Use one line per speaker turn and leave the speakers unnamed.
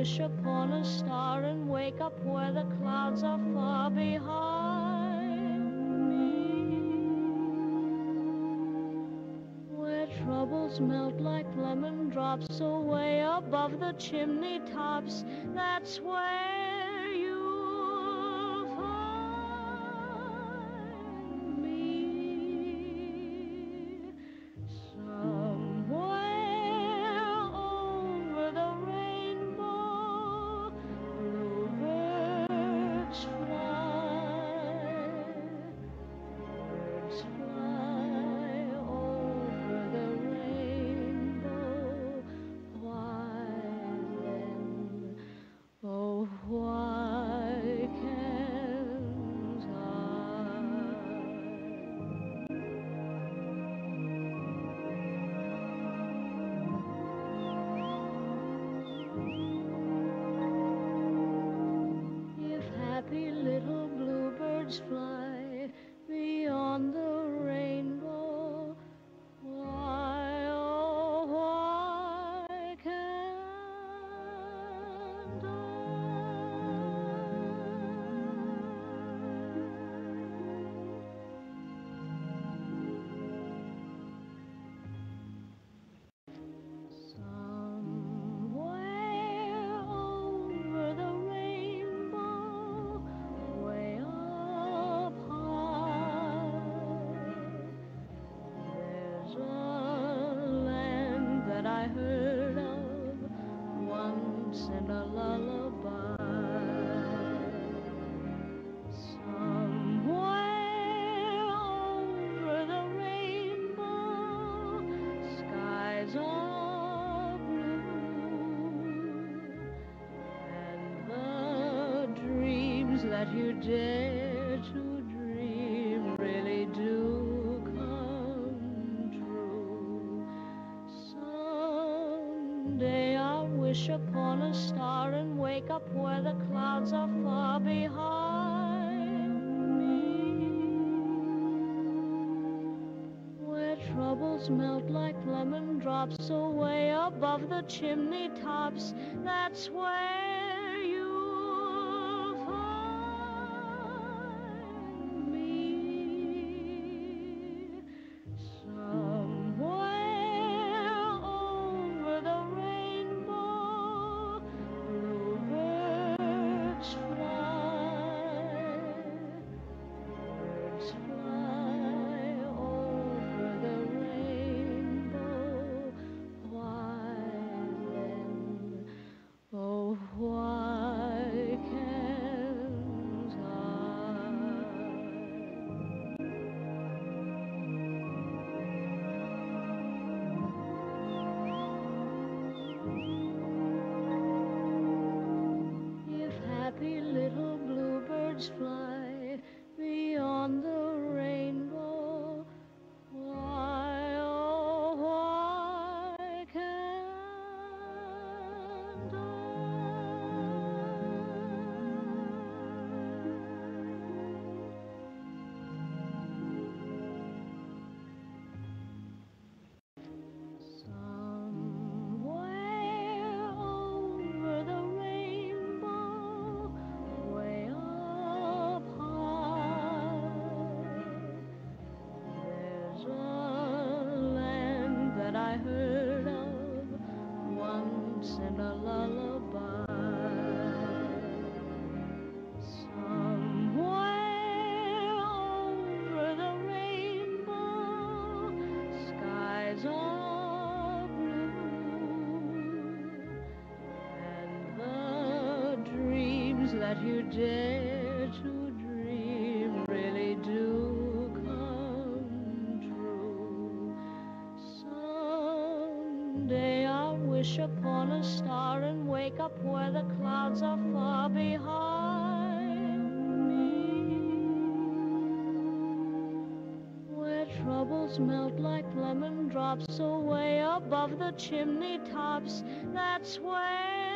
wish upon a star and wake up where the clouds are far behind me, where troubles melt like lemon drops away above the chimney tops. That's where you'll find me, somewhere over the rainbow. Bluebirds fly, birds fly over the rainbow. Why then, oh, why can't I? If happy little bluebirds fly beyond the rainbow, why, oh, why can't I? Somewhere over the rainbow, way up high, there's a land that I heard of once in a lullaby. Somewhere over the rainbow, skies are blue, and the dreams that you dare to dream really do come true. Someday I'll wish upon a star and wake up where the clouds are far behind me, where troubles melt like lemon drops away above the chimney tops. That's where you'll find me, somewhere over the rainbow. Bluebirds fly, birds fly over the rainbow. Why then, oh, why can't I? If happy little bluebirds fly beyond the rainbow, why, oh, why can't I? Somewhere over the rainbow, way up high, there's a land that I heard of once in a lullaby. Somewhere over the rainbow, skies are blue, and the dreams that you dare to dream really do come true. Someday I'll wish upon a star and wake up where the clouds are far behind me, where troubles melt like lemon drops away above the chimney tops. That's where